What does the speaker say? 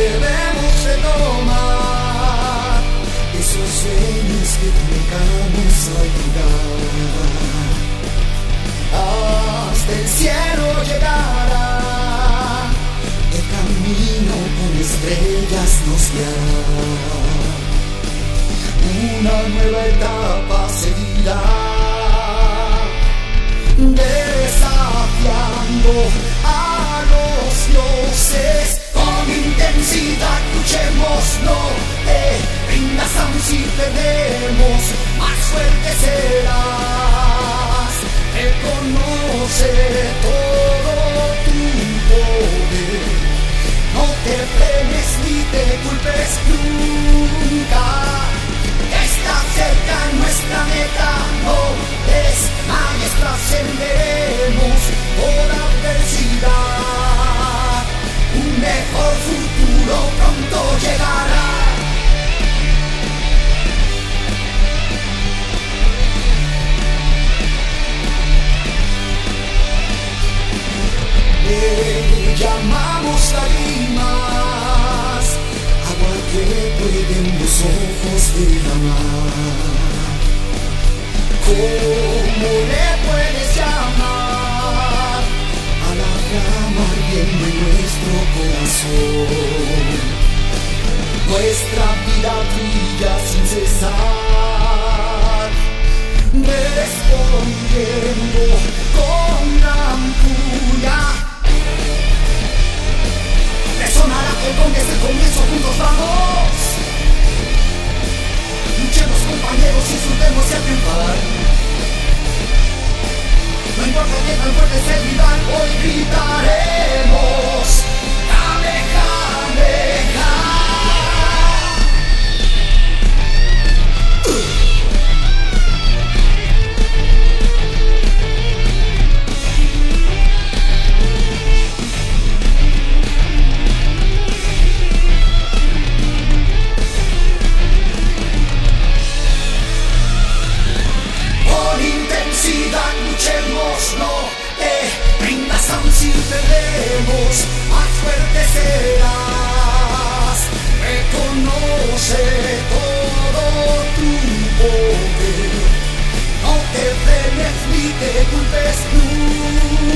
debemos retomar esos sueños que nunca vamos a olvidar. Hasta el cielo llegará, el camino con estrellas nos guiará. Una nueva etapa seguirá, desafiando a los dioses. Con intensidad luchemos, no te rindas aun si perdemos, más fuerte serás. Reconoce todo tu poder, no te frenes ni te culpes nunca. Está cerca nuestra meta, no desmayes, trascenderemos por adversidad. Un mejor futuro pronto llegará. Le llamamos lágrimas, agua que pueden los ojos derramar. ¿Cómo le puedes llamar a la llama ardiendo en nuestro corazón? Nuestra vida brilla sin cesar, respondiendo con gran furia. Resonará el gong desde el comienzo, juntos vamos. Luchemos compañeros, insultemos y a triunfar. No importa qué tan fuerte sea el rival, hoy gritaremos Kamehameha. Luchemos, no te rindas aun si perdemos, más fuerte serás. Reconoce todo tu poder, no te frenes ni te culpes nunca.